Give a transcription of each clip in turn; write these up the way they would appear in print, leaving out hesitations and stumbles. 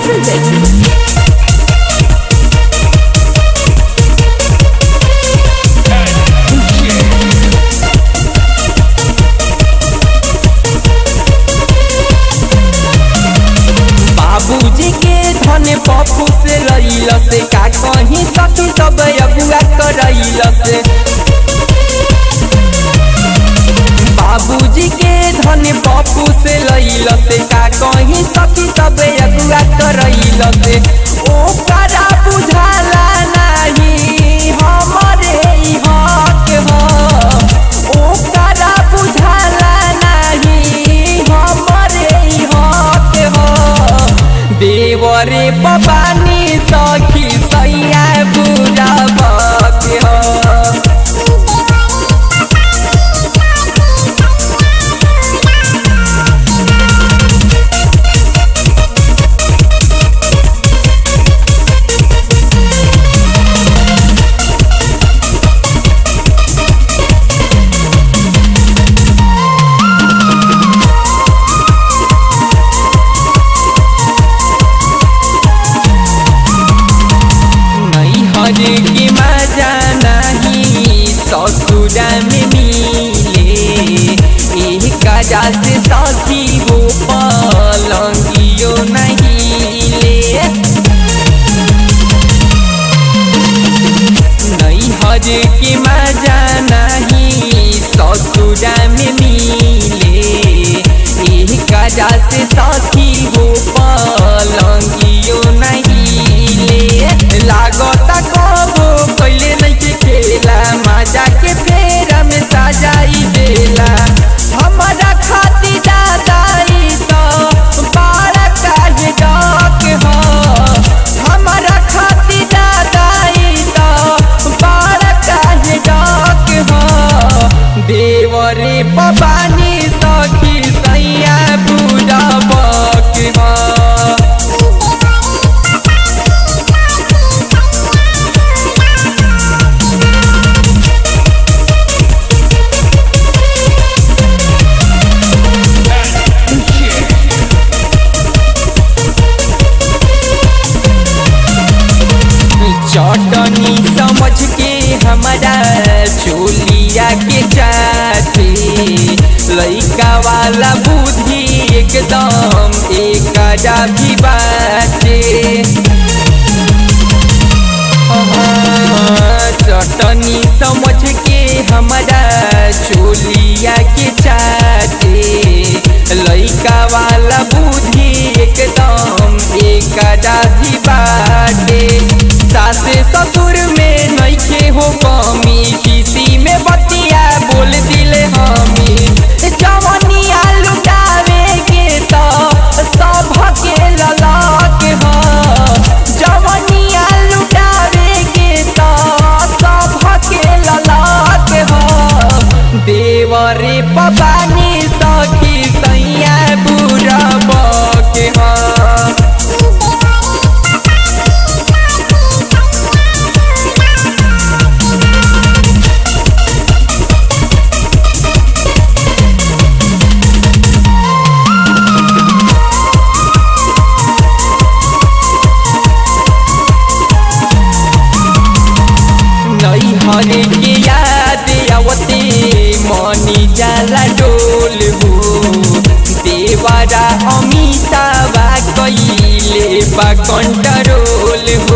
बाबूजी के धन पप्पू से लइल से का कहीं सखी सब अगुआ करइल से। बाबूजी के धन पप्पू से लइल से का कहीं सखी सब अगुआ करइल से। ओकरा बुझाला नहीं हमरे हक हो, ओकरा बुझाला नहीं हमरे हक हो। देवरे पबानी सखी सैया बुरा बक हो। की मजा नहीं ससुरा में मिले, एक कजा से सखी हो पलंगियो नहीं ले। नैहर की मजा नहीं ससुरा में मिले, एक कजा से सखी हो पलंगियो नहीं ले। लागता कबो पहले नहीं के खेला, मजा के फेरा में सजाई देला। हमारा खाती दादाई तो बारा काहे डक हो, हमारा खाती दादाई तो बारा काहे डक हो। देवरे पबानी सखी सैया बुरा बक हो। चटनी समझ के हमारा चोलिया के चाटे, लइका वाला बुद्धि एकदम एकरा भी बाटे। चटनी समझ के हमारा चोलिया के चाटे, लइका वाला बुद्धि एकदम एकरा भी बाटे। सासे ससुर में नइखे हो कमी, किसी में बतिया बोल दिले हमी। जवनिया लुटावे के तो सब के ललक हो, जवनिया लुटावे के तो सब के ललक हो। देवरे पबानी सखी सैया बुरा बक हो। नैहर के याद आवते मनी जाला डोल हो। देवरा अमिताबा कइले बा कंट्रोल हो।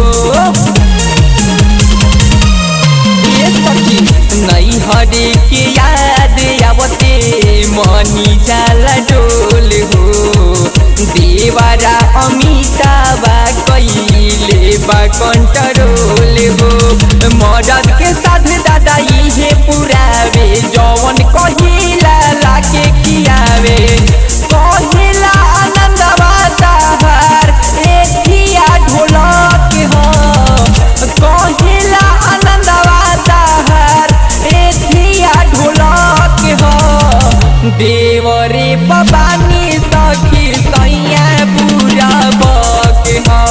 ये सखी नैहर के याद आवते मनी जाला डोल हो। देवरा अमिताबा कइले बा कंट्रोल हो। मदद के साथ दादा इहे पुरावे, जवन कहिला लाके खियावे। कहिला आनंदवा ताहार एथिया ढोलक हो, कहिला आनंदवा ताहार एथिया ढोलक हो। देवरे पबानी सखी सैया बुरा बक हो।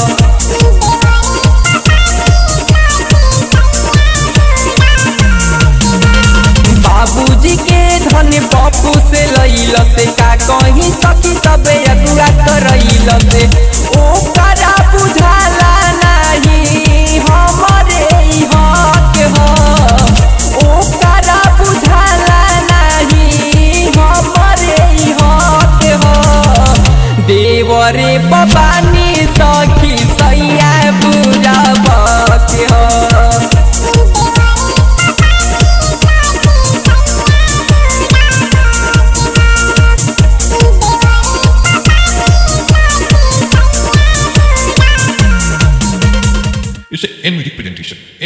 बाबूजी के धन पप्पू से लइल से का कहीं सखी सब अगुआ करइल से। ओ दुआरे बबानी सखी सैया बुरा बात हो। It's an NVIDIA presentation.